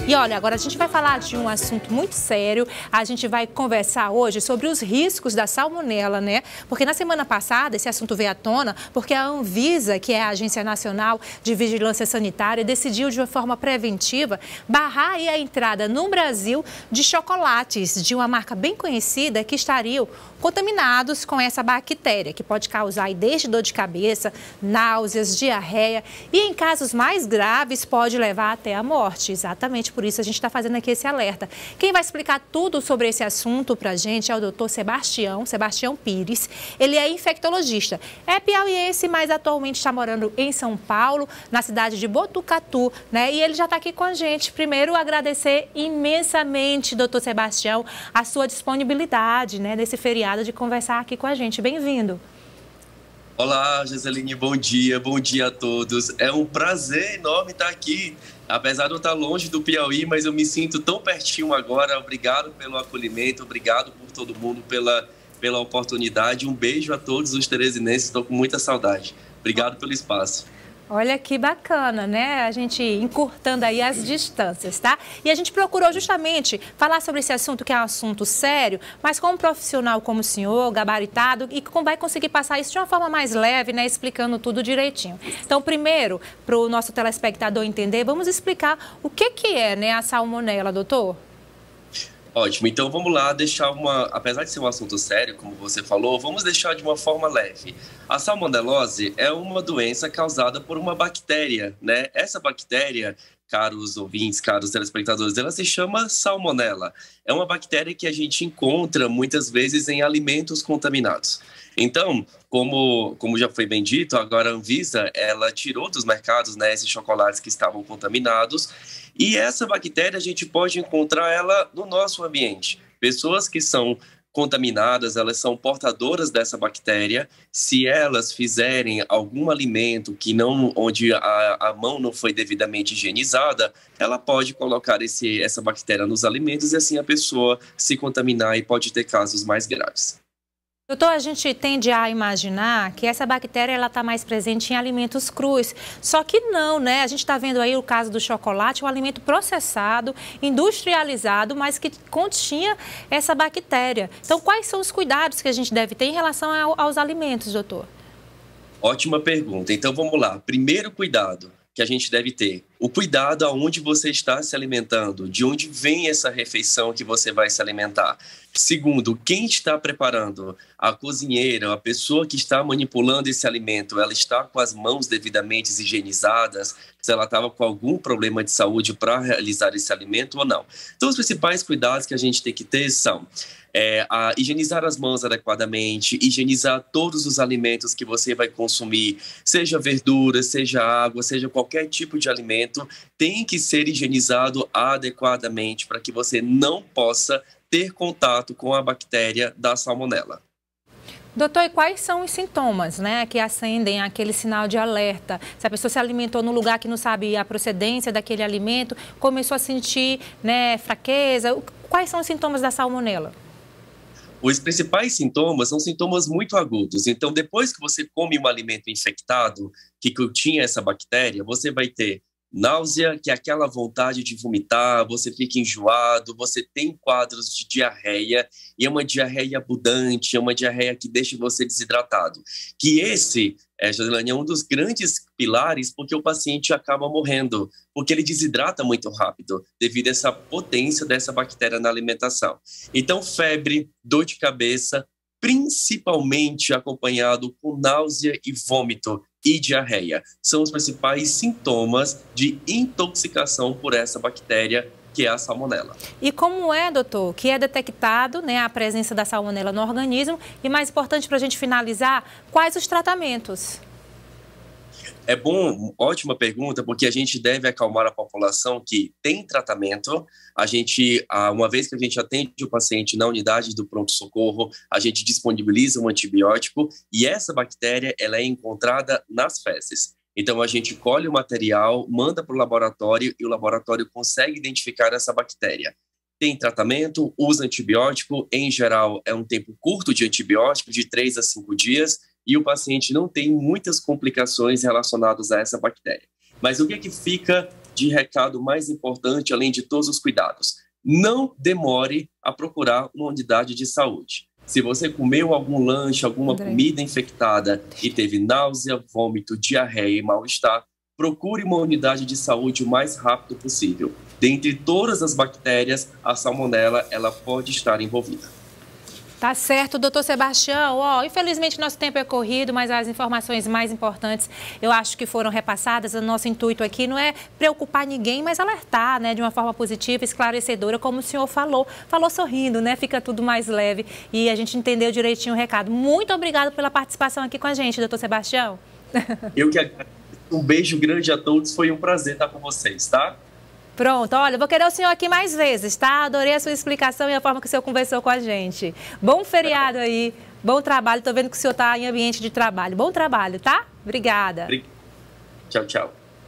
E olha, agora a gente vai falar de um assunto muito sério. A gente vai conversar hoje sobre os riscos da salmonela, né? Porque na semana passada esse assunto veio à tona porque a Anvisa, que é a Agência Nacional de Vigilância Sanitária, decidiu de uma forma preventiva barrar aí a entrada no Brasil de chocolates de uma marca bem conhecida que estariam contaminados com essa bactéria, que pode causar aí desde dor de cabeça, náuseas, diarreia e em casos mais graves pode levar até a morte. Exatamente por isso a gente está fazendo aqui esse alerta. Quem vai explicar tudo sobre esse assunto para a gente é o doutor Sebastião Pires. Ele é infectologista, é piauiense, mas atualmente está morando em São Paulo, na cidade de Botucatu, né? E ele já está aqui com a gente. Primeiro, agradecer imensamente, doutor Sebastião, a sua disponibilidade, né, nesse feriado de conversar aqui com a gente. Bem-vindo. Olá, Giseline, bom dia a todos. É um prazer enorme estar aqui, apesar de eu estar longe do Piauí, mas eu me sinto tão pertinho agora. Obrigado pelo acolhimento, obrigado por todo mundo pela oportunidade. Um beijo a todos os teresinenses, estou com muita saudade. Obrigado pelo espaço. Olha que bacana, né? A gente encurtando aí as distâncias, tá? E a gente procurou justamente falar sobre esse assunto, que é um assunto sério, mas com um profissional como o senhor, gabaritado, e vai conseguir passar isso de uma forma mais leve, né? Explicando tudo direitinho. Então, primeiro, para o nosso telespectador entender, vamos explicar o que é, né, a salmonela, doutor? Ótimo, então vamos lá apesar de ser um assunto sério, como você falou, vamos deixar de uma forma leve. A salmonelose é uma doença causada por uma bactéria, né? Essa bactéria, caros ouvintes, caros telespectadores, ela se chama salmonela. É uma bactéria que a gente encontra muitas vezes em alimentos contaminados. Então, como já foi bem dito, agora a Anvisa, ela tirou dos mercados, né, esses chocolates que estavam contaminados, e essa bactéria a gente pode encontrar ela no nosso ambiente. Pessoas que são contaminadas, elas são portadoras dessa bactéria. Se elas fizerem algum alimento onde a mão não foi devidamente higienizada, ela pode colocar essa bactéria nos alimentos e assim a pessoa se contaminar e pode ter casos mais graves. Doutor, a gente tende a imaginar que essa bactéria ela está mais presente em alimentos crus, só que não, né? A gente está vendo aí o caso do chocolate, um alimento processado, industrializado, mas que continha essa bactéria. Então, quais são os cuidados que a gente deve ter em relação aos alimentos, doutor? Ótima pergunta. Então, vamos lá. Primeiro cuidado que a gente deve ter, o cuidado aonde você está se alimentando, de onde vem essa refeição que você vai se alimentar. Segundo, quem está preparando? A cozinheira, a pessoa que está manipulando esse alimento, ela está com as mãos devidamente higienizadas? Se ela estava com algum problema de saúde para realizar esse alimento ou não? Então, os principais cuidados que a gente tem que ter são higienizar as mãos adequadamente, higienizar todos os alimentos que você vai consumir, seja verdura, seja água, seja qualquer tipo de alimento, tem que ser higienizado adequadamente para que você não possa ter contato com a bactéria da salmonela. Doutor, e quais são os sintomas, né, que acendem aquele sinal de alerta? Se a pessoa se alimentou num lugar que não sabe a procedência daquele alimento, começou a sentir, né, fraqueza, quais são os sintomas da salmonela? Os principais sintomas são sintomas muito agudos. Então, depois que você come um alimento infectado, que continha essa bactéria, você vai ter náusea, que é aquela vontade de vomitar, você fica enjoado, você tem quadros de diarreia, e é uma diarreia abundante, é uma diarreia que deixa você desidratado. Que Giseline, é um dos grandes pilares porque o paciente acaba morrendo, porque ele desidrata muito rápido, devido a essa potência dessa bactéria na alimentação. Então, febre, dor de cabeça, principalmente acompanhado com náusea e vômito e diarreia. São os principais sintomas de intoxicação por essa bactéria, que é a salmonela. E como é, doutor, que é detectado, né, a presença da salmonela no organismo? E mais importante para a gente finalizar, quais os tratamentos? É bom, ótima pergunta, porque a gente deve acalmar a população que tem tratamento. Uma vez que a gente atende o paciente na unidade do pronto-socorro, a gente disponibiliza um antibiótico e essa bactéria ela é encontrada nas fezes. Então, a gente colhe o material, manda para o laboratório e o laboratório consegue identificar essa bactéria. Tem tratamento, usa antibiótico, em geral é um tempo curto de antibiótico, de 3 a 5 dias, e o paciente não tem muitas complicações relacionadas a essa bactéria. Mas o que fica de recado mais importante, além de todos os cuidados: não demore a procurar uma unidade de saúde. Se você comeu algum lanche, alguma comida infectada e teve náusea, vômito, diarreia e mal-estar, procure uma unidade de saúde o mais rápido possível. Dentre todas as bactérias, a salmonela ela pode estar envolvida. Tá certo, doutor Sebastião. Infelizmente nosso tempo é corrido, mas as informações mais importantes eu acho que foram repassadas. O nosso intuito aqui não é preocupar ninguém, mas alertar, né, de uma forma positiva, esclarecedora, como o senhor falou sorrindo, né? Fica tudo mais leve e a gente entendeu direitinho o recado. Muito obrigado pela participação aqui com a gente, doutor Sebastião. Eu que agradeço. Um beijo grande a todos, foi um prazer estar com vocês, tá? Pronto, olha, vou querer o senhor aqui mais vezes, tá? Adorei a sua explicação e a forma que o senhor conversou com a gente. Bom feriado aí, bom trabalho. Tô vendo que o senhor tá em ambiente de trabalho. Bom trabalho, tá? Obrigada. Tchau, tchau.